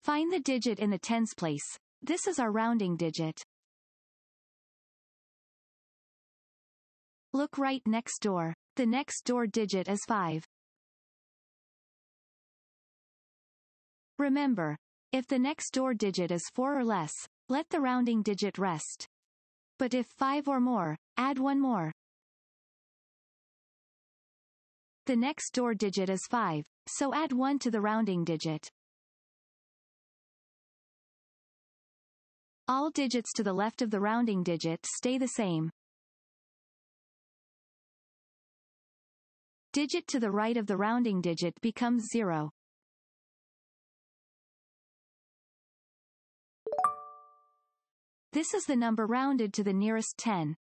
Find the digit in the tens place. This is our rounding digit. Look right next door. The next door digit is 5. Remember, if the next door digit is 4 or less, let the rounding digit rest. But if 5 or more, add one more. The next door digit is 5, so add 1 to the rounding digit. All digits to the left of the rounding digit stay the same. Digit to the right of the rounding digit becomes 0. This is the number rounded to the nearest 10.